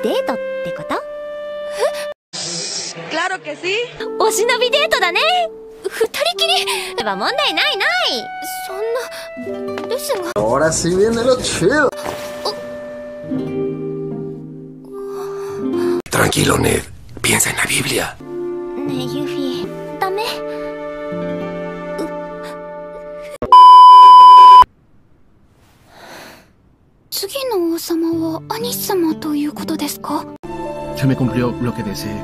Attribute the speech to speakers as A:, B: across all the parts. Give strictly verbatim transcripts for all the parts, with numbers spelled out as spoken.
A: デートってこと？
B: Claro que sí。
A: お忍びデートだね。二人きりは問題ないない。そんなですが。
C: Ahora sí viene lo chido.
D: Tranquilo, Ned. Piensa en la Biblia.
A: ねえユフィ、ダメ。次の王様はアニス様ということですか？
E: Se me cumplió lo que deseé.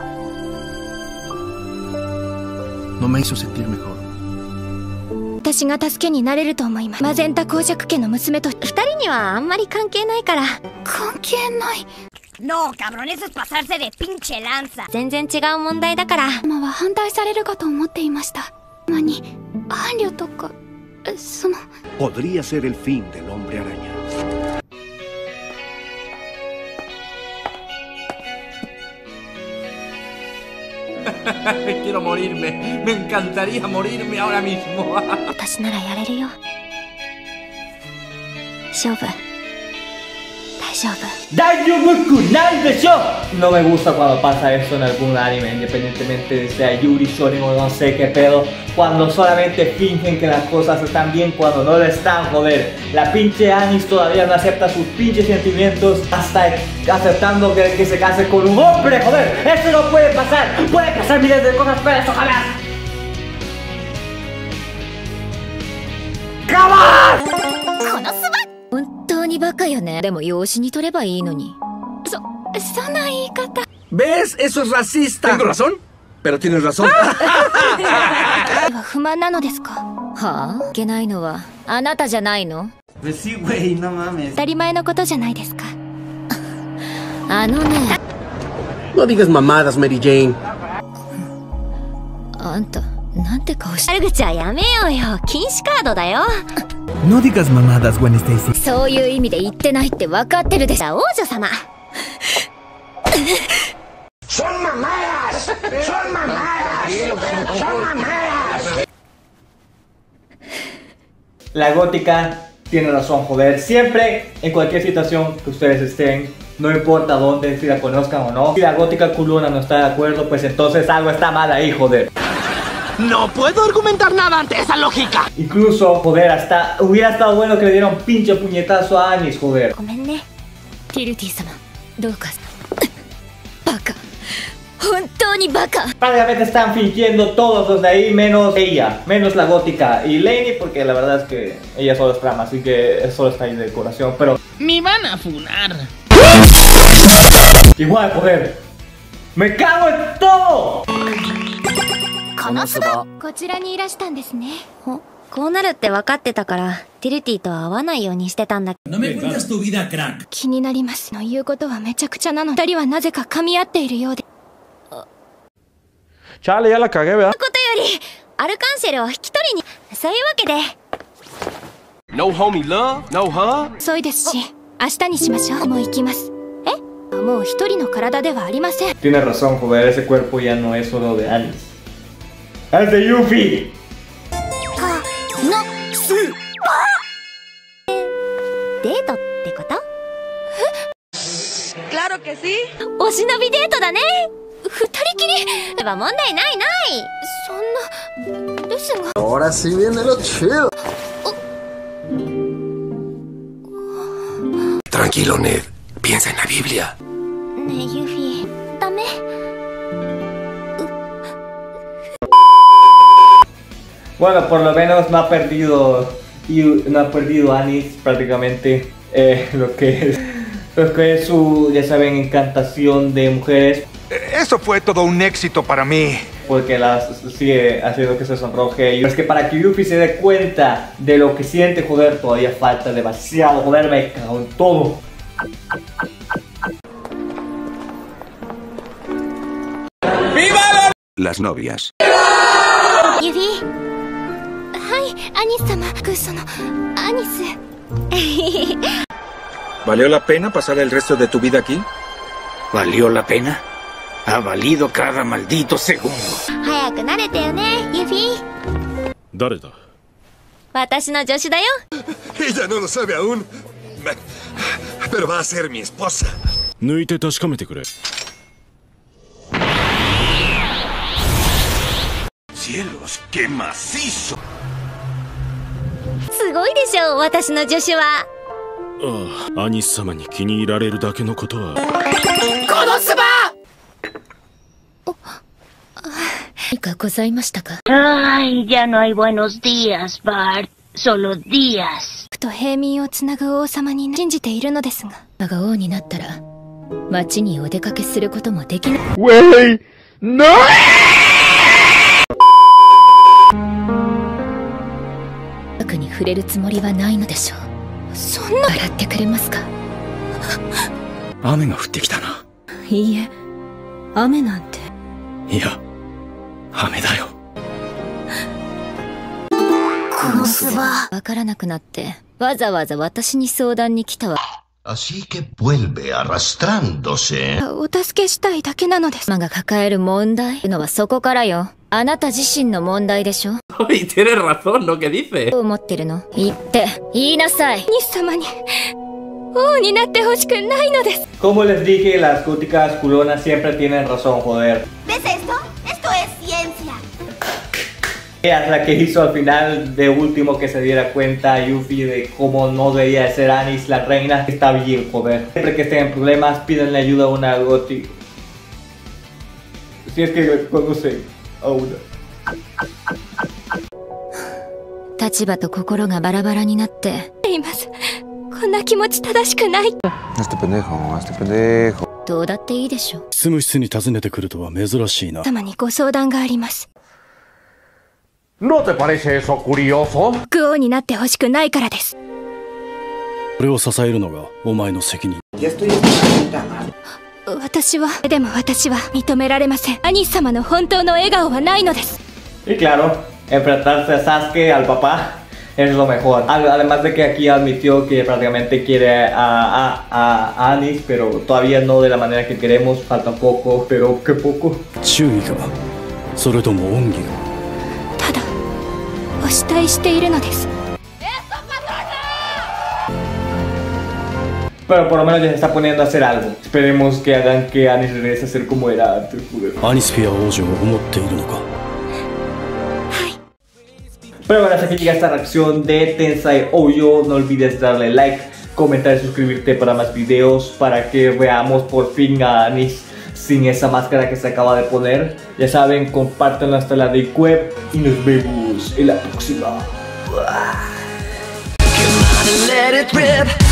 E: No me hizo sentir mejor.
A: 私が助けになれると思います。マゼンタ公爵家の娘と二人にはあんまり関係ないから。関係ない。
F: No, cabrón, eso es pasarse de pinche lanza。
A: 全然違う問題だから。ママは反対されるかと思っていました。マに伴侶とかその。
G: Podría ser el fin del hombre araña.
H: Quiero morirme. Me encantaría morirme ahora mismo.
A: 私ならやれるよ。勝負。大丈夫。
I: 大丈夫くないでしょ。No me gusta cuando pasa esto en algún anime, independientemente de sea Yuri, Shonen o no sé qué pedo. Cuando solamente fingen que las cosas están bien cuando no lo están, joder. La pinche Anis todavía no acepta sus pinches sentimientos hasta aceptando que, que se case con un hombre, joder. Eso no puede pasar. Puede pasar miles de cosas, pero eso jamás. ¡Jamás!
A: このスバ本当にバカよね。でも養子に取ればいいのに。そ、そんな言い方。
H: ¿Ves? Eso es racista.
D: ¿Tengo razón? Pero tienes razón.
A: は不満なのですか？はあ？いけないのはあなたじゃないの？
H: Pues sí, güey, no mames.
A: 当たり前のことじゃないですか。あのね。
C: No digas mamadas, Mary Jane.
A: あんたなんて顔して。悪口はやめようよ。禁止カードだよ。
E: No digas mamadas, Gwen Stacy.
A: そういう意味で言ってないって分かってるでしょ。王女様。
D: ¡Son mamadas! ¡Son mamadas! ¡Son mamadas!
I: La gótica tiene razón, joder. Siempre, en cualquier situación que ustedes estén, no importa dónde, si la conozcan o no, si la gótica culona no está de acuerdo, pues entonces algo está mal ahí, joder.
H: No puedo argumentar nada ante esa lógica.
I: Incluso, joder, hasta hubiera estado bueno que le dieran un pinche puñetazo a Anis, joder.
A: ごめんね。ティルティ様、どうか。バカ。本当にバカ。
I: Prácticamente están fingiendo todos los de ahí, menos ella, menos la gótica y Lainey, porque la verdad es que ella solo es trama, así que solo está ahí de decoración, pero...
H: Me van a funar.
I: Igual, joder. ¡Me cago en todo!
A: このスバこちらにいらしたんですね。こうなるって分かってたからティルティとは会わないようにしてたんだ。
H: No me cuentas tu vida, crack.
A: 気になります。の言うことはめちゃくちゃなの。二人はなぜか噛み合っているようで。
J: Chale, ya la cagué, ¿verdad?
A: ことよりアルカンシェルを引き取りに。そういうわけで
D: No homie love, no huh?
A: 遅いですし明日にしましょう。もう行きます。え？もう一人の体ではありません。
I: Tiene razón, joder, ese cuerpo ya no es solo de Anis. ¡Es de Yuffie!
A: かのスパデートってこと？
B: Claro que sí。
A: お忍びデートだね。二人きりは問題ないない。そんなですが。
C: Ahora sí viene lo chido.
D: Tranquilo, Ned. Piensa en la Biblia.
A: ねえユフィ、ダメ。
I: Bueno, por lo menos no ha perdido y no ha perdido Anis prácticamente eh, lo que es lo que es su, ya saben, encantación de mujeres.
K: Eso fue todo un éxito para mí.
I: Porque las sigue haciendo que se sonroje. Y es que para que Yuffie se dé cuenta de lo que siente, joder, todavía falta demasiado. Joder, me cago en todo.
D: ¡Viva las novias!
A: Yuffie. Hi, Anis-sama. Kusono, Anis.
K: ¿Valió la pena pasar el resto de tu vida aquí?
D: ¿Valió la pena? Ha valido cada maldito segundo.
A: 早く慣れてよね、ユフィ。
J: 誰だ？
A: 私の助手だよ。
D: Ella no lo sabe aún, pero va a ser mi esposa.
J: 抜いて確かめてくれ。
G: Cielos, qué macizo.
A: すごいでしょう、私の助手は。
J: ああ、アニス様に気に入られるだけのことは。
H: このスバ
A: 何かございましたか？
F: Ay, ya no hay buenos días, Bart. Solo días.
A: と平民をつなぐ王様に信じているのですが。我が王になったら、町にお出かけすることもできない。
H: Wey, no!
A: 悪に触れるつもりはないのでしょう。そんな。洗ってくれますか？
D: 雨が降ってきたな。
A: いいえ、雨なんて。
D: いや、雨だよ。
A: この巣はわからなくなってわざわざ私に相談に来たわ。
C: Así que vuelve arrastrándose.
A: お助けしたいだけなのです。マが抱える問題のはそこからよ。あなた自身の問題でしょ。
H: Ay, tienes razón lo que dice.
A: どう思ってるの？言って言いなさい。兄様に王になってほしくないのです。
I: Como les dije, las góticas culonas siempre tienen razón, joder.
F: ¿Ves esto? Esto es ciencia.
I: Ella es la que hizo al final de último que se diera cuenta Yuffie de cómo no debería de ser Anis la reina. Está bien, joder. Siempre que estén en problemas, pídanle ayuda a una gótica. Si es que conocen a una.
A: 立場と心がバラバラになっています。こんな気持ち正しくない。
B: Este pendejo, este pendejo.
A: どうだっていいでしょう。
J: 執務室に訪ねてくるとは珍しいな。
A: 様にご相談があります。
H: ¿No te parece eso curioso?
A: 国王になってほしくないからです。
J: これを支えるのがお前の責任。
A: 私は、でも私は認められません。アニス様の本当の笑顔はないのです。
I: Y claro, enfrentarse a Sasuke, al papá, es lo mejor. Además de que aquí admitió que prácticamente quiere a, a, a Anis, pero todavía no de la manera que queremos, falta poco, pero qué poco.
J: 忠義か、それとも恩義か。
A: ただ、お慕いしているのです。
I: Pero por lo menos ya se está poniendo a hacer algo. Esperemos que hagan que Anis regrese a ser como era antes, joder.
J: アニスフィア王女を思っているのか。
I: Pero bueno, hasta aquí llega esta reacción de Tensai Oujo. No olvides darle like, comentar y suscribirte para más videos, para que veamos por fin a Anis sin esa máscara que se acaba de poner. Ya saben, compártanlo hasta la Deep Web y nos vemos en la próxima.
H: Let it rip.